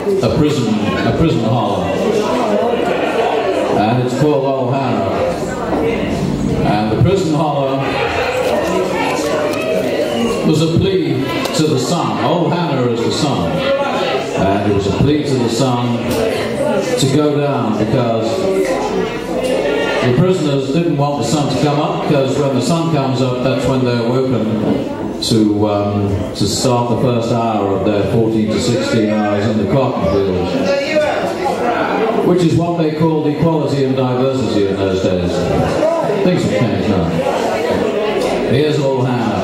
a prison hollow, and it's called Old Hannah. And the prison hollow was a plea to the sun. Old Hannah is the sun, and it was a plea to the sun to go down, because the prisoners didn't want the sun to come up, because when the sun comes up, that's when they're woken to start the first hour of their 14 to 16 hours in the cotton fields, which is what they called equality and diversity in those days. Things have changed now. Here's Old Hannah.